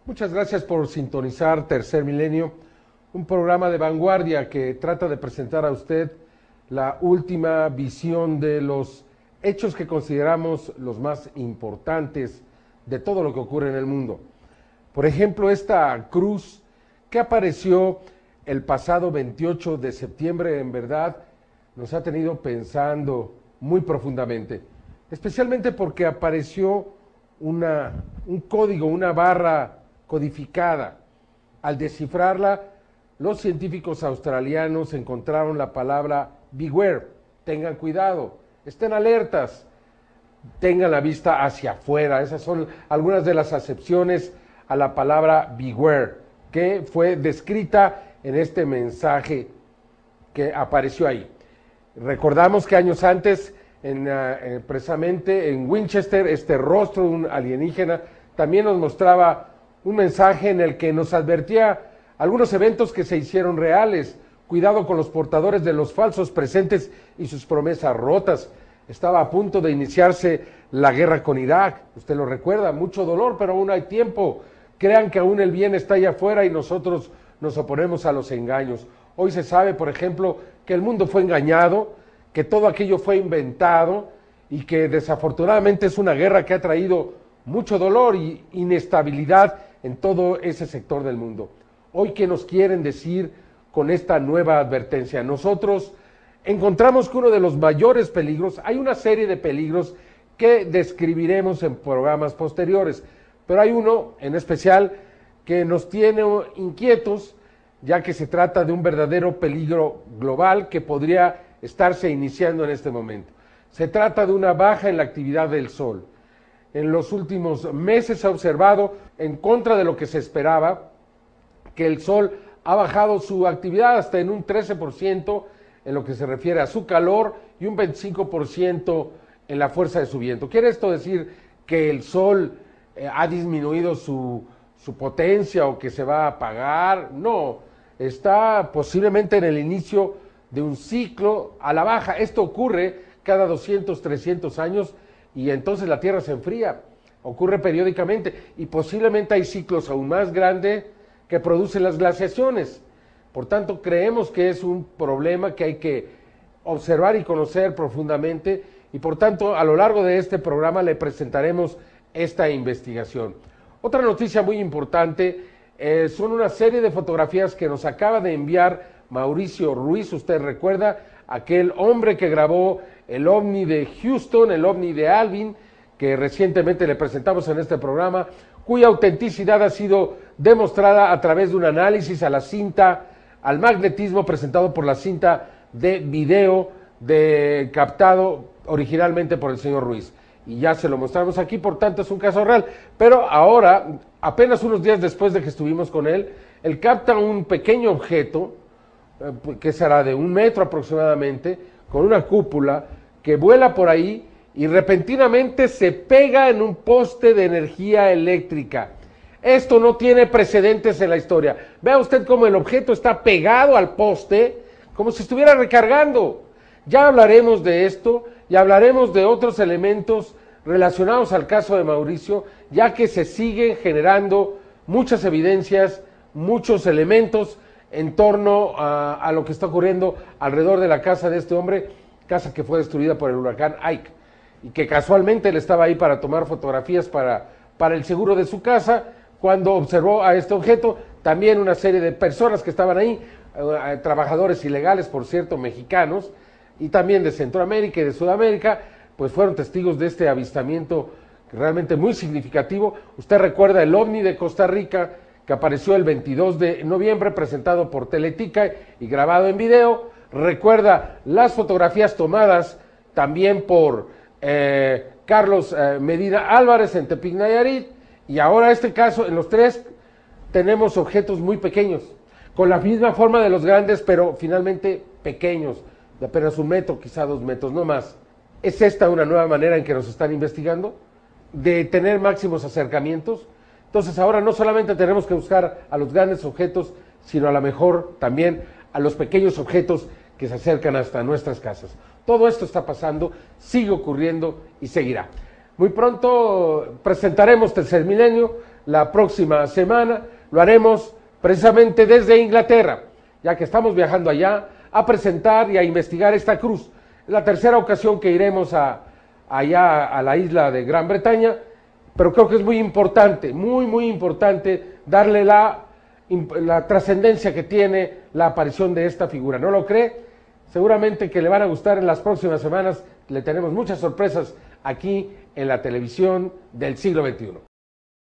Muchas gracias por sintonizar Tercer Milenio, un programa de vanguardia que trata de presentar a usted la última visión de los hechos que consideramos los más importantes de todo lo que ocurre en el mundo. Por ejemplo, esta cruz que apareció el pasado 28 de septiembre, en verdad, nos ha tenido pensando muy profundamente, especialmente porque apareció un código, una barra codificada. Al descifrarla, los científicos australianos encontraron la palabra beware, tengan cuidado, estén alertas, tengan la vista hacia afuera. Esas son algunas de las acepciones a la palabra beware, que fue descrita en este mensaje que apareció ahí. Recordamos que años antes, precisamente en Winchester, este rostro de un alienígena también nos mostraba un mensaje en el que nos advertía algunos eventos que se hicieron reales. Cuidado con los portadores de los falsos presentes y sus promesas rotas. Estaba a punto de iniciarse la guerra con Irak, usted lo recuerda, mucho dolor, pero aún hay tiempo. Crean que aún el bien está allá afuera y nosotros nos oponemos a los engaños. Hoy se sabe, por ejemplo, que el mundo fue engañado, que todo aquello fue inventado y que desafortunadamente es una guerra que ha traído mucho dolor y inestabilidad en todo ese sector del mundo. Hoy, ¿qué nos quieren decir con esta nueva advertencia? Nosotros encontramos que uno de los mayores peligros, hay una serie de peligros que describiremos en programas posteriores, pero hay uno en especial que nos tiene inquietos, ya que se trata de un verdadero peligro global que podría estarse iniciando en este momento. Se trata de una baja en la actividad del Sol. En los últimos meses se ha observado, en contra de lo que se esperaba, que el Sol ha bajado su actividad hasta en un 13% en lo que se refiere a su calor y un 25% en la fuerza de su viento. ¿Quiere esto decir que el Sol ha disminuido su potencia o que se va a apagar? No, está posiblemente en el inicio de un ciclo a la baja. Esto ocurre cada 200, 300 años y entonces la Tierra se enfría. Ocurre periódicamente y posiblemente hay ciclos aún más grandes que producen las glaciaciones. Por tanto, creemos que es un problema que hay que observar y conocer profundamente y por tanto a lo largo de este programa le presentaremos esta investigación. Otra noticia muy importante son una serie de fotografías que nos acaba de enviar Mauricio Ruiz. Usted recuerda aquel hombre que grabó el ovni de Houston, el ovni de Alvin, que recientemente le presentamos en este programa, cuya autenticidad ha sido demostrada a través de un análisis a la cinta, al magnetismo presentado por la cinta de video captado originalmente por el señor Ruiz. Y ya se lo mostramos aquí, por tanto es un caso real. Pero ahora, apenas unos días después de que estuvimos con él capta un pequeño objeto, que será de 1 metro aproximadamente, con una cúpula, que vuela por ahí y repentinamente se pega en un poste de energía eléctrica. Esto no tiene precedentes en la historia. Vea usted cómo el objeto está pegado al poste, como si estuviera recargando. Ya hablaremos de esto y hablaremos de otros elementos relacionados al caso de Mauricio, ya que se siguen generando muchas evidencias, muchos elementos en torno a lo que está ocurriendo alrededor de la casa de este hombre, casa que fue destruida por el huracán Ike, y que casualmente él estaba ahí para tomar fotografías para el seguro de su casa, cuando observó a este objeto. También una serie de personas que estaban ahí, trabajadores ilegales, por cierto, mexicanos, y también de Centroamérica y de Sudamérica, pues fueron testigos de este avistamiento realmente muy significativo. Usted recuerda el ovni de Costa Rica, que apareció el 22 de noviembre, presentado por Teletica y grabado en video. Recuerda las fotografías tomadas también por Carlos Medina Álvarez en Tepic, Nayarit, y ahora este caso. En los tres tenemos objetos muy pequeños, con la misma forma de los grandes, pero finalmente pequeños, de apenas 1 metro, quizá 2 metros, no más. ¿Es esta una nueva manera en que nos están investigando? De tener máximos acercamientos. Entonces ahora no solamente tenemos que buscar a los grandes objetos, sino a lo mejor también a los pequeños objetos que se acercan hasta nuestras casas. Todo esto está pasando, sigue ocurriendo y seguirá. Muy pronto presentaremos Tercer Milenio, la próxima semana. Lo haremos precisamente desde Inglaterra, ya que estamos viajando allá a presentar y a investigar esta cruz. Es la tercera ocasión que iremos allá a la isla de Gran Bretaña, pero creo que es muy importante, muy importante darle la trascendencia que tiene la aparición de esta figura. ¿No lo cree? Seguramente que le van a gustar. En las próximas semanas le tenemos muchas sorpresas aquí en la televisión del siglo XXI.